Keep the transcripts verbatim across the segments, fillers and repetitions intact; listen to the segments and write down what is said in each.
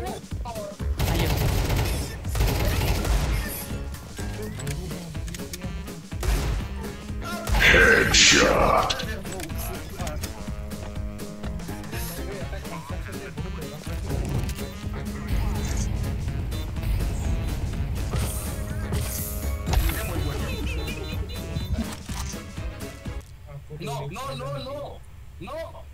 Headshot. No, no, no, no, no.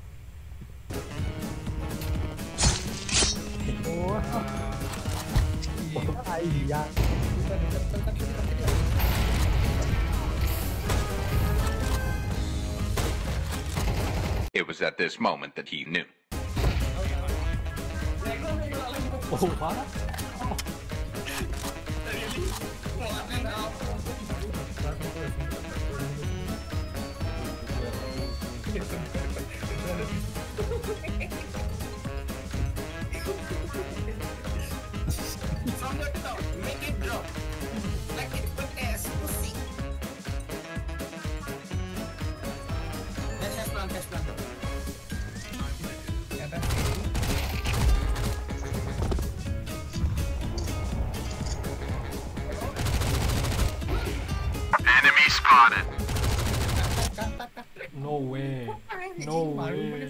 It was at this moment that he knew. Oh, what? From the top, make it drop. Like it put ass, pussy. Let's have plan, let's plan. Enemy spotted. No way. No way.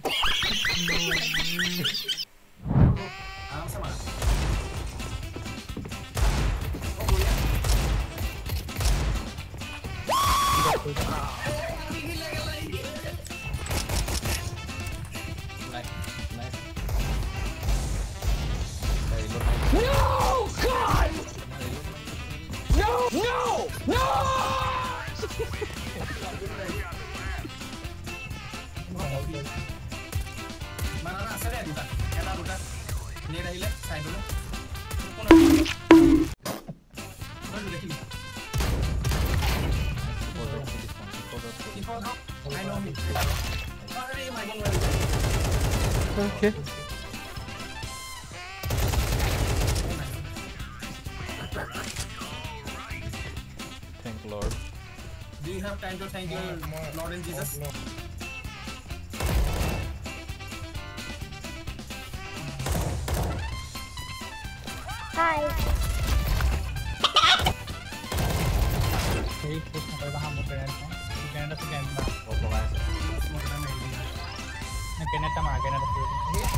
Alam sama. Nice, nice. No! God! No! No! No! Mana rasa deh bukan? Enak bukan? Ini dah hilang, saya dulu. Baru udah hilang. I know him. Sorry, my God. Okay. Thank Lord. Do you have time to thank your Lord and Jesus? Hi. Hey, push mo kayo baka mo kaya ito. Si Canada si Canada. Opo kaya sir. Nag-Canada mga Canada po.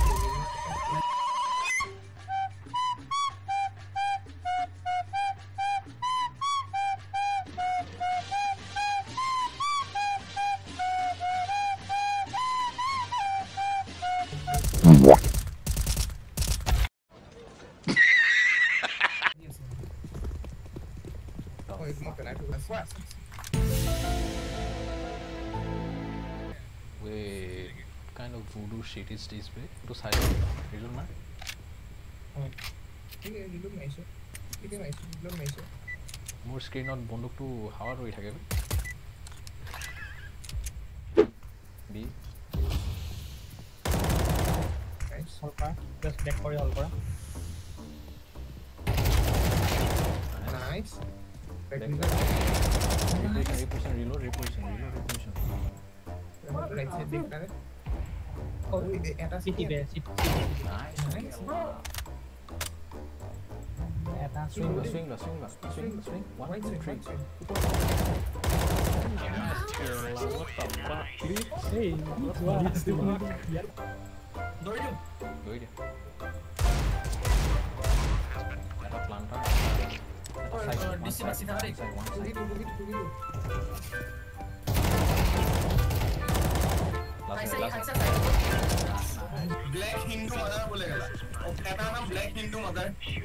Wait, kind of voodoo shit is this way? To silent. You don't mind? More screen on bonduk to how are we again? B. Hold on. Just back for you, hold on. Nice. Back. Reposition, reposition, reload, reposition, reload, reposition. Right side big target. Oh, atas City sini. be, city. Nice. Nice. Atas Swing lah, swing lah, swing lah, swing, swing. One, White two, side, three. white side. What the fuck? Hey, dua, dua. Biar. Do it. Go ahead. Ada plantar. Ada Oh, side, uh, one di sini side, masih tarik. one side, one side. Begitu, begitu, begitu. Last ऐसा one, ही last ऐसा one. Black Hindu mother बोलेगा और कहता नाम black Hindu mother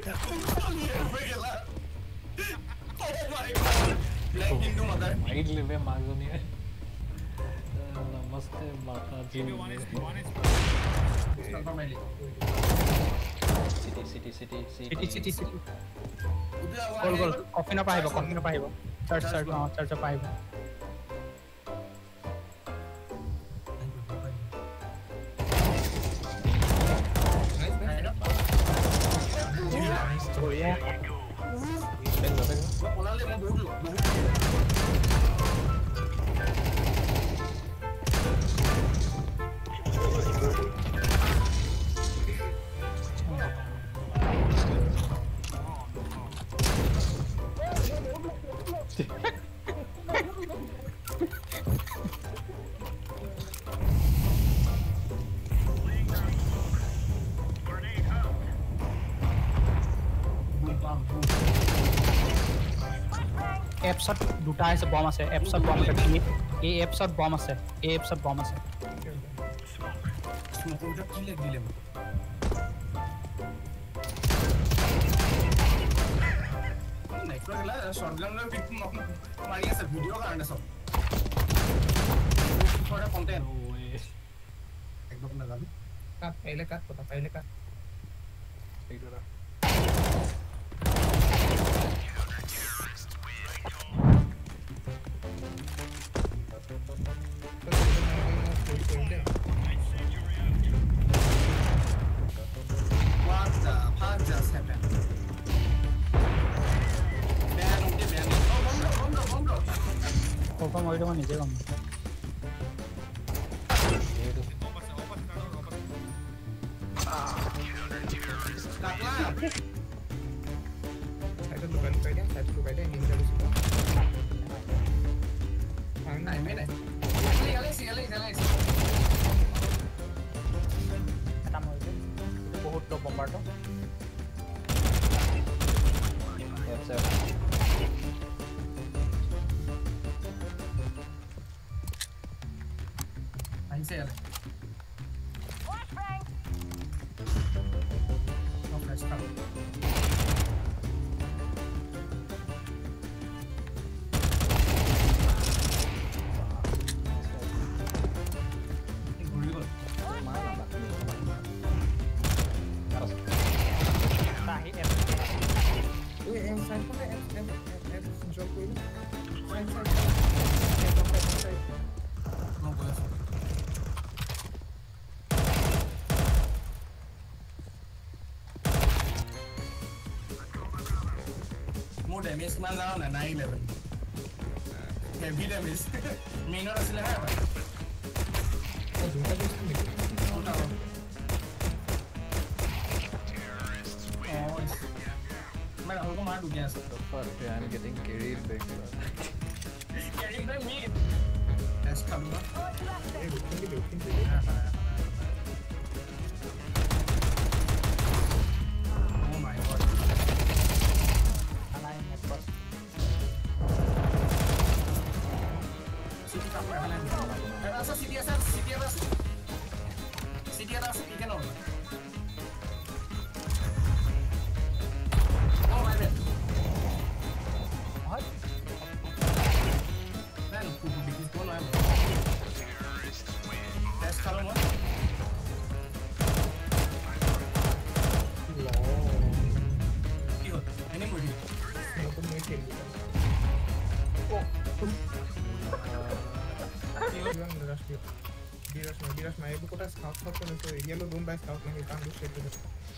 black Hindu mother Wide live Magoni. Namaste Mataji. City, city, city, City, city, city. उधर Goal, goal. Coffee na pahibo, coffee na pahibo. Church, church, no, church na pahibo. Nice, nice. Nice. Oh yeah. Tengo, tengo. बोलाले मैं बोल लूँ এপছত দুটা আছে bomb আছে এপছত bomb আছে এই এপছত বম আছে এই এপছত বম আছে স্মোকটা কি লেগ দিলে নেক্সট গলা শর্টগানর ভিডিও মারি আছে ভিডিও কারণে সব ফর কন্টেন্ট একদম না জানো কাট পাইলে কাট কথা পাইলে কাট এইটোরা What the fuck just happened? Ban, okay, ban. Oh, bomb drop, bomb drop, bomb drop. ওপৰ মৰিটো মই নিজে গম Kakla. সাইডত লুকাই লুকাই দিয়া সাইডত লুকাই দিয়া নিঞ্জা গুচি গ'ল নাই, নাই, নাই. Alex, Alex, Alex. এটা মৰিছে বহুত ল বম্বাৰটো Ahí Alex. No, flash, come. আহি এপ ওই এম সাইড করে এম এম এম জব কইলো সাইড সাইড এম side No puedo. More damage man down at nine eleven. Heavy damage. Main or asile hai. ও দুটা বেস্ট নেকি Oh no. Oh. मैं राहुल को मार दूँ क्या सब? First I am getting carried back. Carrying by me. Let's come on. এই রুকিং দি রুকিং দি Oh my god. আলাই network City come on. Ada asa city asa city ada city ada city kan orang. Oh my bad. হয় Man, who did this one? Let's come on. ল কি হল? এনে মৰি নতুন মই খেলি Diras Diras Diras my ibu kota scout scout kan itu yellow don't buy scout lagi kan lu shit itu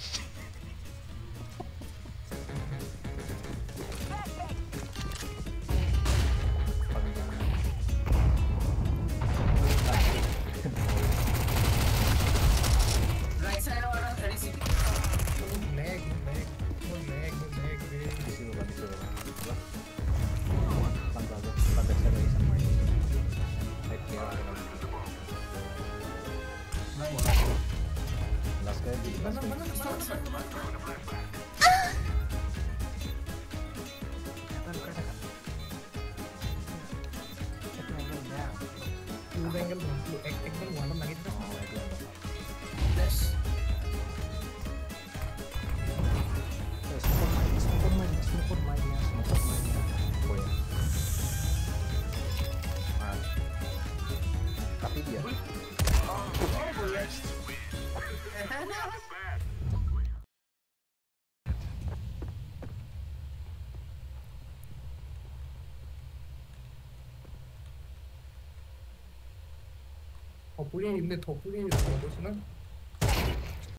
right side orang dari sini. lag lag no lag no lag Isi ba dito ba? Tanggal ba? Tanggal sa isang mark. Right here. Last guy di mana mana scout lu angle lu ek ek kan one lagi itu Yes. Smoke mic, smoke mic, smoke mic niya, smoke mic niya. Kuya. Ah. Tapi dia. Hopefully in the hopefully in the